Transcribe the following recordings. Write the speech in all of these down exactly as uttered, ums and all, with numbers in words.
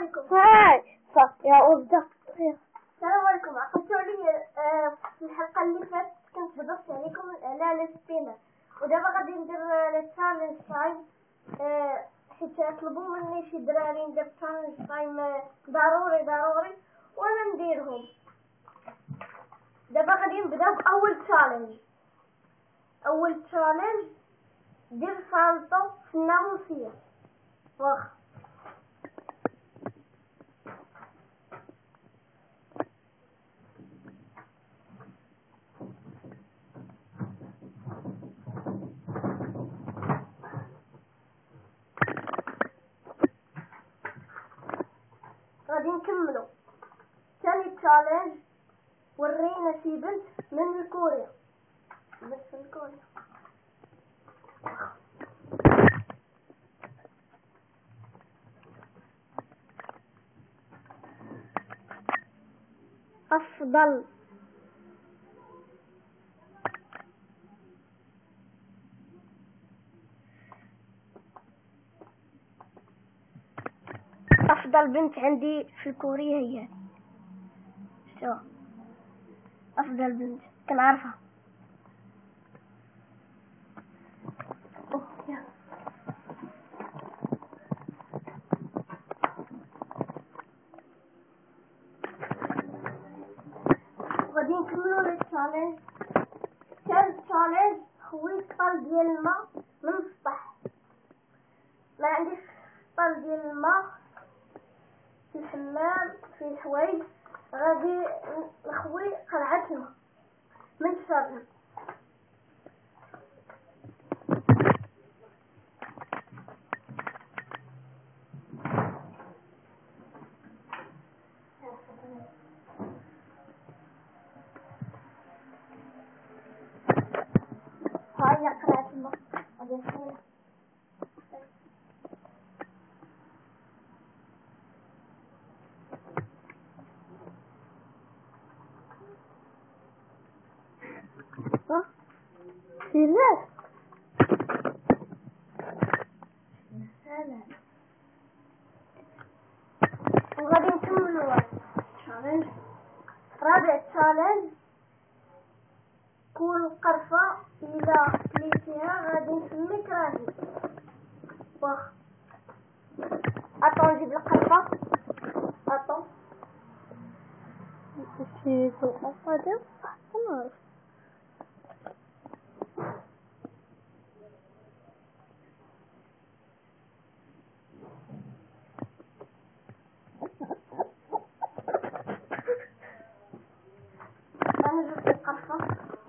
عليكم. هاي صح يا وزة. السلام عليكم. عقدتوا لي في الحلقة اللي فاتت كنت هضرت عليكم على السبينر، ودابا غادي ندير التشالنج تايم حيت طلبوا مني شي دراري ندير التشالنج تايم ضروري ضروري وانا نديرهم. دابا غادي نبداو باول تشالنج. اول تشالنج دير سالطو في الناموسية. واخا غادي نكملو. ثاني تشالنج ورينا شي بنت من الكوريا. بنت من كوريا. أفضل أفضل بنت عندي في الكورية هي هذه. شو أفضل بنت كنعرفها. غادي نكملو التشالنج. ثالث تشالنج خوي طال ديال الماء من السطح. ما عنديش طال ديال الماء في الحمام في الحوايج، غادي نخوي قرعة الماء من الشارع. هاي قرعة الماء غادي نخويها. سيرات وغادي نكملو التشالنج. رابع تشالنج كل قرفة إلا كليتيها غادي نسميك راجل. واخا أطو نجيب القرفة. أطو شي كل قصة ديال صح. أنا جبت القرفة.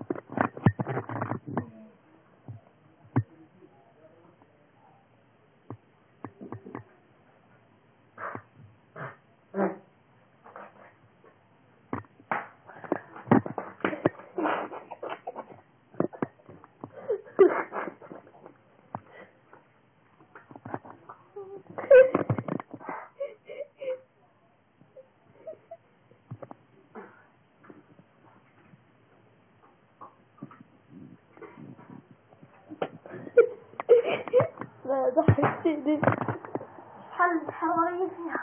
لا ضحكتني. شحال الحرارية فيها.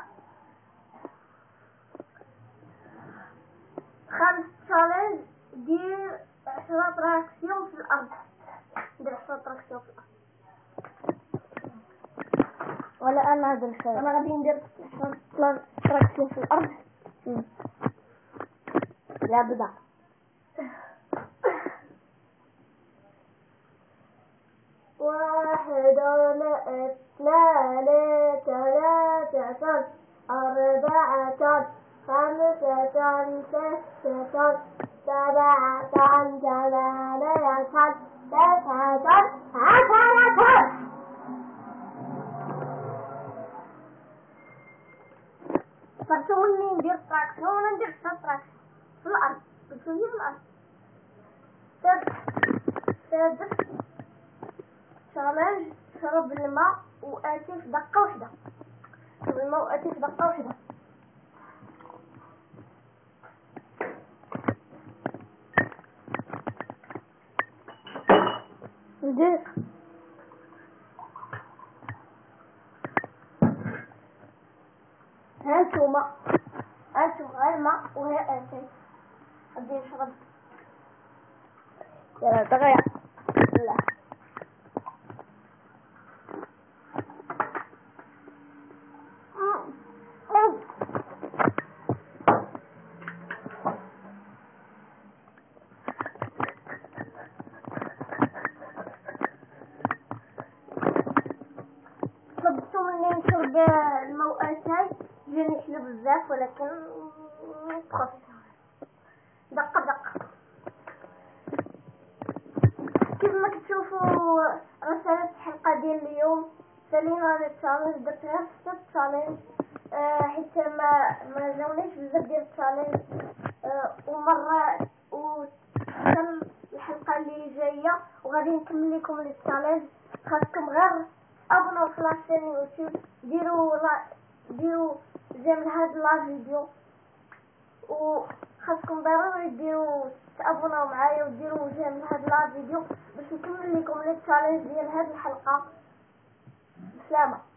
خامس تشالنج دير عشرة تراكسيون في الأرض. دير عشرة تراكسيون في الأرض. ولا أنا هذا الشيء. أنا غادي ندير عشرة تراكسيون في الأرض. لا بدا. واحد اثنان ثلاثة أربعة خمسة ستة سبعة ثمانية تسعة عشرة. فرسوني ندير تراكسيون ندير تراكسيون في الأرض. بتسوي في الأرض. سادس تشالنج شرب الماء وآتي في دقة واحدة. شرب الماء وآتي في دقة واحدة. ندير ها انتوما انتم غير الماء وهي انتي غادي نشرب. يلا دغيا لا طلبتو مني نشرب الماء اتاي جاني حلو بزاف ولكن تخف دقة دقة. كيف ما كتشوفوا رسالة الحلقة ديال اليوم سالينا على التشالنج، درت غير ستة تشالنج آه حيت ما ما جاونيش بزاف ديال التشالنج آه ومرة وكان الحلقة اللي جاية وغادي نكمل لكم التشالنج. خاصكم غير ابوناو في لاشين يوتيوب، ديروا لا ديروا جيم لهاد لا فيديو، وخاصكم ضروري ديروا تابوناو معايا وديروا جيم لهاد لا فيديو باش نكمل لكم لي تشالنج ديال هاد الحلقه. بسلامه.